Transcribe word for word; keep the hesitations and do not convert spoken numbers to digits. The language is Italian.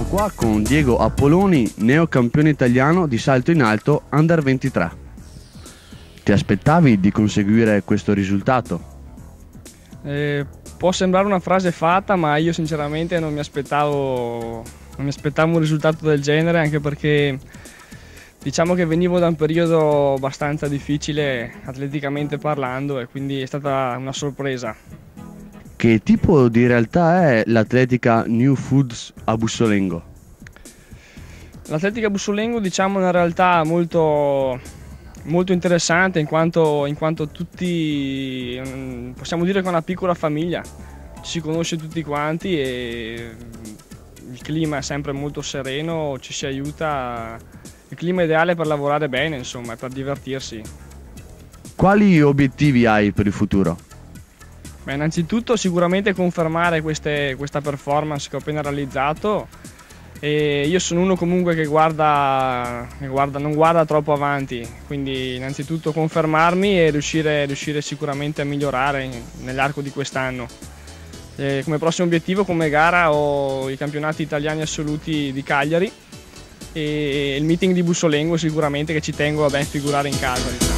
qua con Diego Apolloni, neocampione italiano di salto in alto under ventitré. Ti aspettavi di conseguire questo risultato? Eh, può sembrare una frase fatta, ma io sinceramente non mi aspettavo, non mi aspettavo un risultato del genere, anche perché diciamo che venivo da un periodo abbastanza difficile atleticamente parlando e quindi è stata una sorpresa. Che tipo di realtà è l'atletica New Foods a Bussolengo? L'atletica Bussolengo, diciamo, è una realtà molto, molto interessante, in quanto, in quanto tutti, possiamo dire che è una piccola famiglia, ci si conosce tutti quanti e il clima è sempre molto sereno, ci si aiuta, il clima è ideale per lavorare bene, insomma, e per divertirsi. Quali obiettivi hai per il futuro? Beh, innanzitutto sicuramente confermare queste, questa performance che ho appena realizzato, e io sono uno comunque che guarda, che guarda, non guarda troppo avanti, quindi innanzitutto confermarmi e riuscire, riuscire sicuramente a migliorare nell'arco di quest'anno. Come prossimo obiettivo, come gara, ho i campionati italiani assoluti di Cagliari e il meeting di Bussolengo sicuramente, che ci tengo a ben figurare in casa, diciamo.